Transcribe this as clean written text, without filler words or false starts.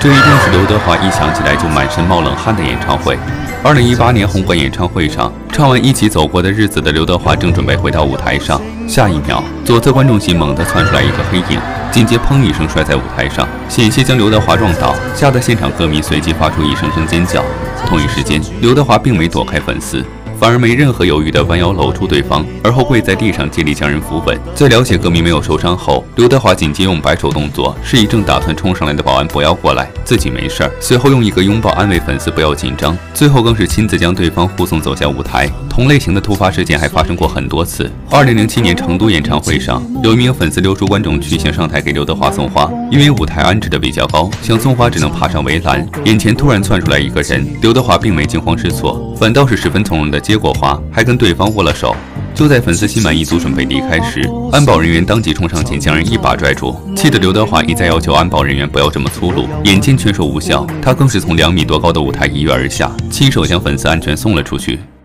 这一定是刘德华一想起来就满身冒冷汗的演唱会。2018年红馆演唱会上，唱完《一起走过的日子》的刘德华正准备回到舞台上，下一秒，左侧观众席猛地窜出来一个黑影，紧接砰一声摔在舞台上，险些将刘德华撞倒，吓得现场歌迷随即发出一声声尖叫。同一时间，刘德华并没躲开粉丝，反而没任何犹豫地弯腰搂住对方，而后跪在地上竭力将人扶稳。在了解歌迷没有受伤后，刘德华紧接用摆手动作示意正打算冲上来的保安不要过来，自己没事儿。随后用一个拥抱安慰粉丝不要紧张，最后更是亲自将对方护送走下舞台。同类型的突发事件还发生过很多次。2007年成都演唱会上，有一名粉丝溜出观众区想上台给刘德华送花，因为舞台安置的比较高，想送花只能爬上围栏，眼前突然窜出来一个人，刘德华并没惊慌失措，反倒是十分从容地接过花，还跟对方握了手。就在粉丝心满意足准备离开时，安保人员当即冲上前将人一把拽住，气得刘德华一再要求安保人员不要这么粗鲁，眼见劝说无效，他更是从2米多高的舞台一跃而下，亲手将粉丝安全送了出去。